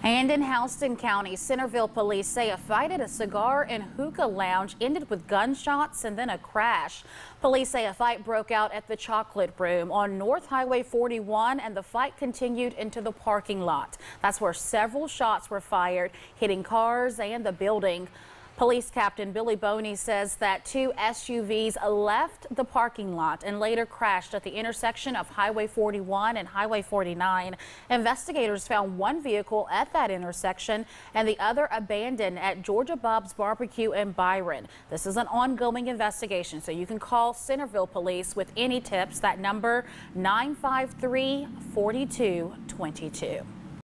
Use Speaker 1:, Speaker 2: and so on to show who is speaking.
Speaker 1: And in Houston County, Centerville police say a fight at a Cigar and Hookah Lounge ended with gunshots and then a crash. Police say a fight broke out at the Chocolate Room on North Highway 41 and the fight continued into the parking lot. That's where several shots were fired, hitting cars and the building. Police Captain Billy Boney says that two SUVs left the parking lot and later crashed at the intersection of Highway 41 and Highway 49. Investigators found one vehicle at that intersection and the other abandoned at Georgia Bob's Barbecue in Byron. This is an ongoing investigation, so you can call Centerville Police with any tips. That number 953-4222.